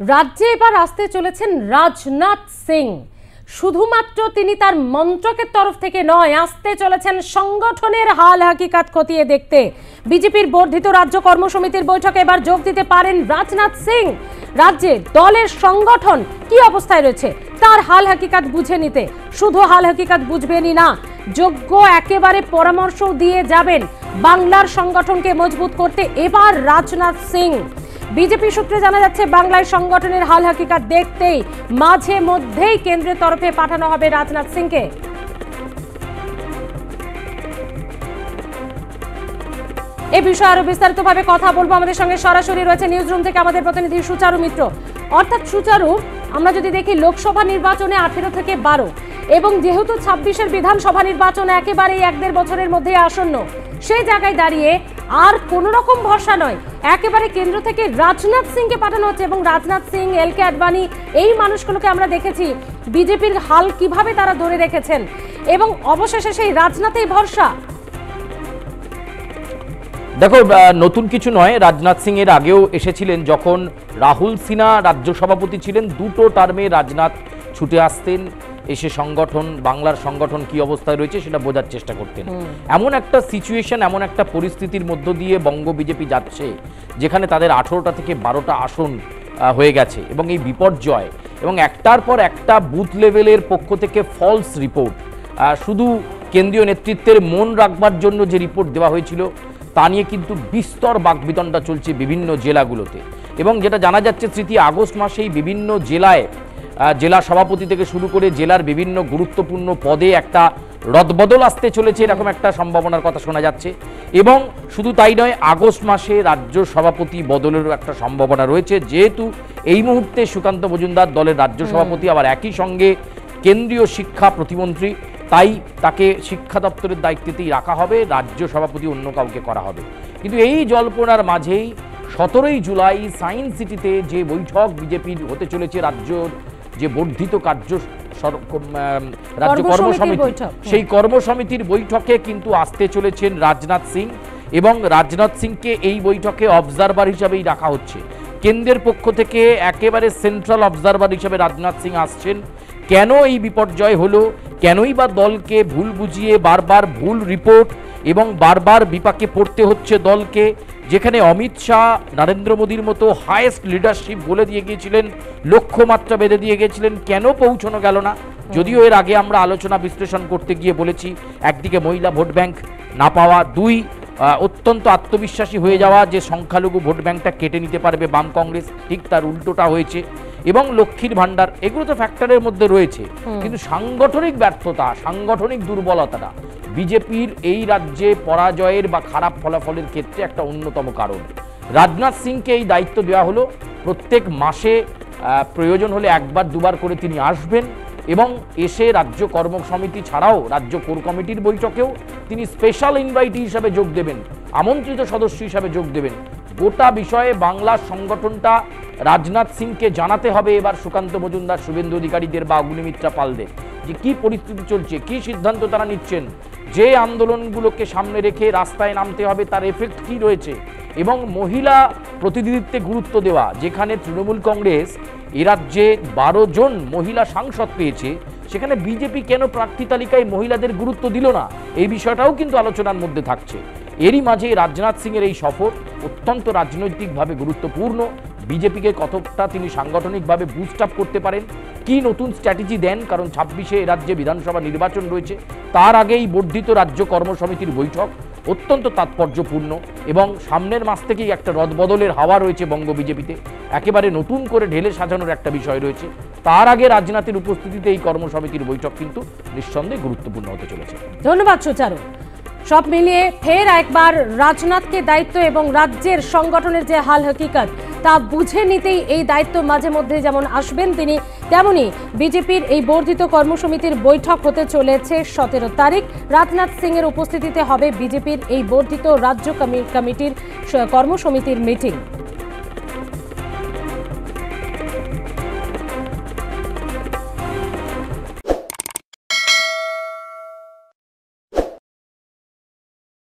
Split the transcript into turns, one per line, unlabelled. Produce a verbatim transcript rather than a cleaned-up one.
রাজ্যে এবার আসতে চলেছেন রাজনাথ সিং। শুধুমাত্র তিনি তার মন্ত্রকের তরফ থেকে নয়, আসতে চলেছেন সংগঠনের হাল হাকিকাত খতিয়ে দেখতে। বিজেপির বর্ধিত রাজ্য কর্মসমিতির বৈঠকে এবার যোগ দিতে পারেন রাজনাথ সিং। রাজ্যে দলের সংগঠন কি অবস্থায় রয়েছে তার হাল হাকিকাত বুঝে নিতে, শুধু হাল হাকিকাত বুঝবেনই না, যোগ্য একেবারে পরামর্শ দিয়ে যাবেন বাংলার সংগঠনকে মজবুত করতে এবার রাজনাথ সিং। বিজেপি সূত্রে জানা যাচ্ছে বাংলায় সংগঠনের হাল হাকিকাত দেখতেই মাঝে মধ্যেই কেন্দ্রের তরফে পাঠানো হবে রাজনাথ সিংকে। এই বিষয়ে আরো বিস্তারিতভাবে কথা বলবো। আমাদের সঙ্গে সরাসরি রয়েছে নিউজ রুম থেকে আমাদের প্রতিনিধি সুচারু মিত্র। অর্থাৎ সুচারু, আমরা যদি দেখি লোকসভা নির্বাচনে আঠেরো থেকে বারো এবং যেহেতু ছাব্বিশের বিধানসভা নির্বাচন একেবারেই এক দেড় বছরের মধ্যে আসন্ন, সেই জায়গায় দাঁড়িয়ে আর কোন রকম ভরসা নয়, একেবারে কেন্দ্র থেকে রাজনাথ সিংকে পাঠানো হচ্ছে। এবং রাজনাথ সিং, এল কে আডবাণী, এই মানুষগুলোকে আমরা দেখেছি বিজেপির হাল কিভাবে তারা ধরে রেখেছেন, এবং অবশেষে সেই রাজনাথেই ভরসা।
দেখো, নতুন কিছু নয়, রাজনাথ সিং এর আগেও এসেছিলেন যখন রাহুল সিনহা রাজ্য সভাপতি ছিলেন। দুটো টার্মে রাজনাথ ছুটে আসতেন, এসে সংগঠন, বাংলার সংগঠন কি অবস্থায় রয়েছে সেটা বোঝার চেষ্টা করতেন। এমন একটা সিচুয়েশন, এমন একটা পরিস্থিতির মধ্য দিয়ে বঙ্গ বিজেপি যাচ্ছে যেখানে তাদের আঠেরোটা থেকে বারোটা আসন হয়ে গেছে এবং এই বিপর্যয় এবং একটার পর একটা বুথ লেভেলের পক্ষ থেকে ফলস রিপোর্ট, শুধু কেন্দ্রীয় নেতৃত্বের মন রাখবার জন্য যে রিপোর্ট দেওয়া হয়েছিল তা নিয়ে কিন্তু বিস্তর বাকবিতণ্ডা চলছে বিভিন্ন জেলাগুলোতে। এবং যেটা জানা যাচ্ছে, তৃতীয় আগস্ট মাসেই বিভিন্ন জেলায় জেলা সভাপতি থেকে শুরু করে জেলার বিভিন্ন গুরুত্বপূর্ণ পদে একটা রদবদল আসতে চলেছে, এরকম একটা সম্ভাবনার কথা শোনা যাচ্ছে। এবং শুধু তাই নয়, আগস্ট মাসে রাজ্য সভাপতি বদলেরও একটা সম্ভাবনা রয়েছে, যেহেতু এই মুহূর্তে সুকান্ত মজুমদার দলের রাজ্য সভাপতি, আবার একই সঙ্গে কেন্দ্রীয় শিক্ষা প্রতিমন্ত্রী, তাই তাকে শিক্ষা দপ্তরের দায়িত্বেতেই রাখা হবে, রাজ্য সভাপতি অন্য কাউকে করা হবে। কিন্তু এই জল্পনার মাঝেই সতেরোই জুলাই সায়েন্স সিটিতে যে বৈঠক বিজেপির হতে চলেছে, রাজ্যর যে বর্ধিত কার্য রাজ্য কর্মসমিতি, সেই কর্মসমিতির বৈঠকে কিন্তু আসতে চলেছেন রাজনাথ সিং। এবং রাজনাথ সিংকে এই বৈঠকে অবজারভার হিসাবেই রাখা হচ্ছে। কেন্দ্রের পক্ষ থেকে একেবারে সেন্ট্রাল অবজারভার হিসাবে রাজনাথ সিং আসছেন। কেন এই বিপর্যয় হলো, কেনই বা দলকে ভুল বুঝিয়ে বারবার ভুল রিপোর্ট এবং বারবার বিপাকে পড়তে হচ্ছে দলকে, যেখানে অমিত শাহ নরেন্দ্র মোদীর মতো হাইয়েস্ট লিডারশিপ বলে দিয়ে গিয়েছিলেন, লক্ষ্যমাত্রা বেঁধে দিয়ে গিয়েছিলেন, কেন পৌঁছানো গেল না? যদিও এর আগে আমরা আলোচনা বিশ্লেষণ করতে গিয়ে বলেছি, একদিকে মহিলা ভোট ব্যাংক না পাওয়া, দুই অত্যন্ত আত্মবিশ্বাসী হয়ে যাওয়া যে সংখ্যালঘু ভোট ব্যাংকটা কেটে নিতে পারবে বাম কংগ্রেস, ঠিক তার উল্টোটা হয়েছে। এবং লক্ষ্মীর ভান্ডার, এগুলো তো ফ্যাক্টরের মধ্যে রয়েছে, কিন্তু সাংগঠনিক ব্যর্থতা, সাংগঠনিক দুর্বলতাটা বিজেপির এই রাজ্যে পরাজয়ের বা খারাপ ফলাফলের ক্ষেত্রে একটা অন্যতম কারণ। রাজনাথ সিংকে এই দায়িত্ব দেওয়া হলো, প্রত্যেক মাসে প্রয়োজন হলে একবার দুবার করে তিনি আসবেন এবং এসে রাজ্য কর্মসমিতি ছাড়াও রাজ্য কোর কমিটির বৈঠকেও তিনি স্পেশাল ইনভাইটি হিসাবে যোগ দেবেন, আমন্ত্রিত সদস্য হিসাবে যোগ দেবেন। গোটা বিষয়ে বাংলার সংগঠনটা রাজনাথ সিংকে জানাতে হবে এবার সুকান্ত মজুমদার, শুভেন্দু অধিকারীদের বা অগ্নিমিত্রা পালদের, যে কি পরিস্থিতি চলছে, কি সিদ্ধান্ত তারা নিচ্ছেন, যে আন্দোলনগুলোকে সামনে রেখে রাস্তায় নামতে হবে তার এফেক্ট কি রয়েছে। এবং মহিলা প্রতিনিধিত্বে গুরুত্ব দেওয়া, যেখানে তৃণমূল কংগ্রেস এ রাজ্যে বারো জন মহিলা সাংসদ পেয়েছে, সেখানে বিজেপি কেন প্রার্থী তালিকায় মহিলাদের গুরুত্ব দিল না, এই বিষয়টাও কিন্তু আলোচনার মধ্যে থাকছে। এরই মাঝে রাজনাথ সিংয়ের এই সফর অত্যন্ত রাজনৈতিকভাবে গুরুত্বপূর্ণ। বিজেপিকে কতটা তিনি সাংগঠনিকভাবে বুস্ট আপ করতে পারেন, কি নতুন স্ট্র্যাটেজি দেন, কারণ ছাব্বিশে রাজ্যে বিধানসভা নির্বাচন রয়েছে, তার আগেই বর্ধিত রাজ্য কর্মসমিতির বৈঠক অত্যন্ত তাৎপর্যপূর্ণ। এবং সামনের মাস থেকেই একটা রদবদলের হাওয়া রয়েছে বঙ্গ বিজেপিতে, একেবারে নতুন করে ঢেলে সাজানোর একটা বিষয় রয়েছে। তার আগে রাজনাথের উপস্থিতিতে এই কর্মসমিতির বৈঠক কিন্তু নিঃসন্দেহে গুরুত্বপূর্ণ হতে চলেছে।
ধন্যবাদ সুচারু। সব মিলিয়ে ফের একবার রাজনাথকে দায়িত্ব এবং রাজ্যের সংগঠনের যে হাল হাকিকত তা বুঝে নিতেই এই দায়িত্ব মাঝে মধ্যে যেমন আসবেন তিনি, তেমনি বিজেপির এই বর্ধিত কর্মসমিতির বৈঠক হতে চলেছে সতেরো তারিখ। রাজনাথ সিং এর উপস্থিতিতে হবে বিজেপির এই বর্ধিত রাজ্য কমিটির কর্মসমিতির মিটিং।